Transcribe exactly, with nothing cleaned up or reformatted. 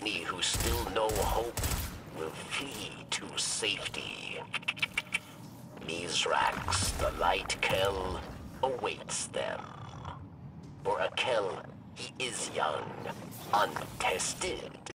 Any who still know hope will flee to safety. Mithrax, the Light Kel, awaits them. For a Kel, he is young, untested,